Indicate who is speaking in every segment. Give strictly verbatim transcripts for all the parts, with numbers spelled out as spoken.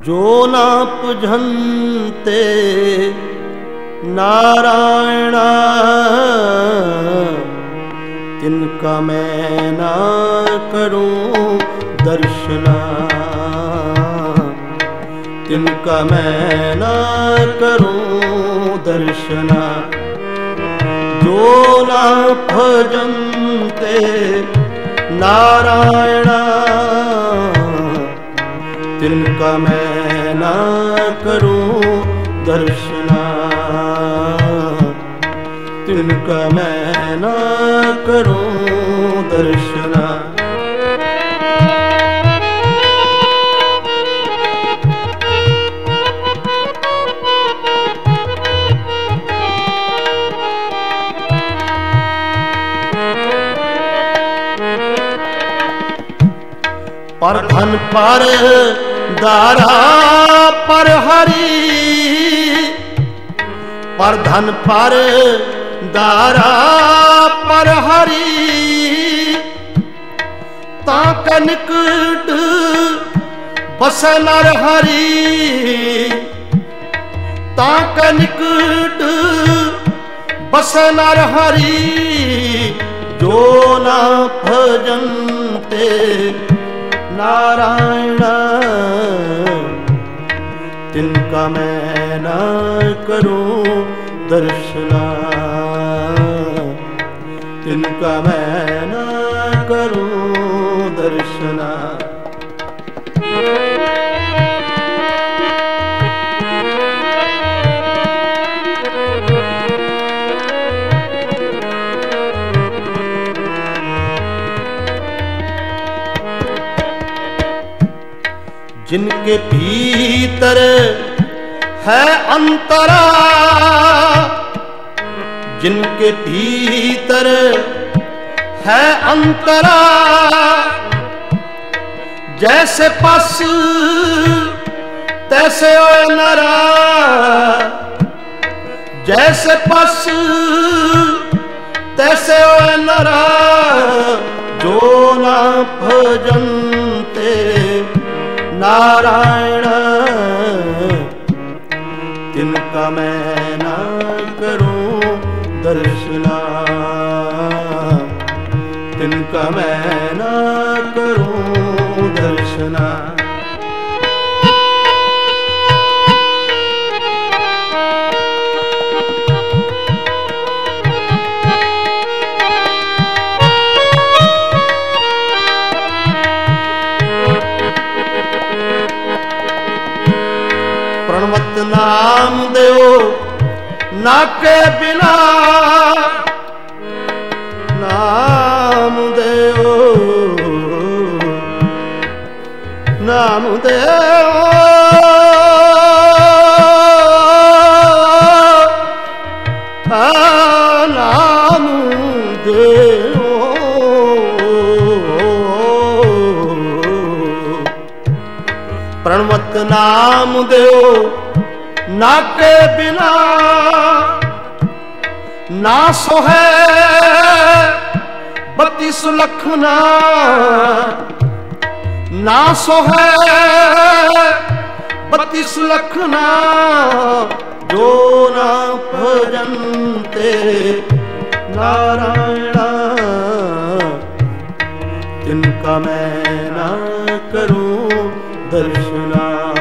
Speaker 1: जो ना पुजन्ते नारायण तिनका मैं ना करूं दर्शना, तिनका मैं ना करूं दर्शना। जो ना भजन्ते नारायण तिनका मैं ना करूं दर्शना, तिनका मैं ना करूं दर्शना। पर धन पर दारा पर हरि, पर धन पर दारा पर हरि। ताक निकट बस नर हरि, ताक निकट बस नर हरि। जो ना भजन्ते नारायण तिनका मैं ना करूं दर्शना, तिनका मैं ना करूं दर्शना। जिनके भीतर है अंतरा, जिनके भीतर है अंतरा। जैसे पस तैसे ओ नरा, जैसे पस तैसे ओ नरा। जो ना भजन्ते नारायण तिनका मैं ना करूं दर्शना, तिनका मैं ना करूं दर्शना। प्रणवत नाम देओ ना के बिना, नाम देओ नाम देओ आ नाम देओ। प्रणवत नाम देओ ना के बिना, ना सो है बत्तीस लखना, ना सो है बत्तीस लखना। जो ना भजन्ते नारायण तिनका मैं ना करूं दर्शना,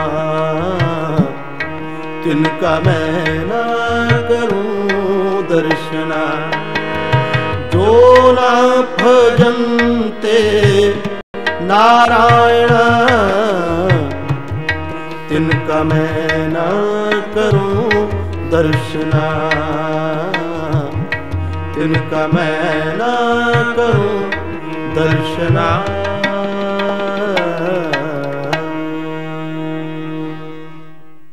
Speaker 1: तिनका मैं ना करूं दर्शना। जो ना भजन्ते नारायण तिनका मैं ना करूं दर्शना, तिनका मैं ना करूं दर्शना।